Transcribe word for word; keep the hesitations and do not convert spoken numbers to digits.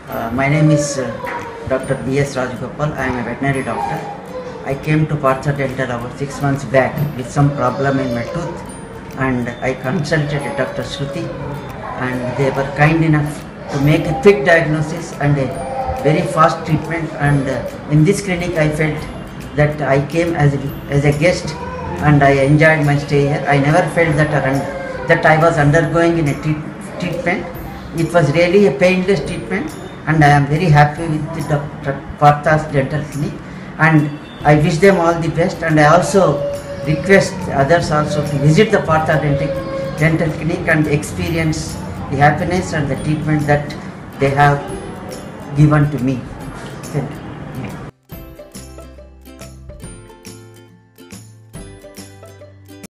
Uh, my name is uh, Doctor B S Rajagopal. I am a veterinary doctor. I came to Partha Dental about six months back with some problem in my tooth, and I consulted Doctor Shruti, and they were kind enough to make a quick diagnosis and a very fast treatment. And uh, in this clinic I felt that I came as a, as a guest, and I enjoyed my stay here. I never felt that, uh, that I was undergoing in a treat, treatment. It was really a painless treatment, and I am very happy with the Doctor Partha's Dental Clinic, and I wish them all the best. And I also request others also to visit the Partha Dental, Dental Clinic and experience the happiness and the treatment that they have given to me.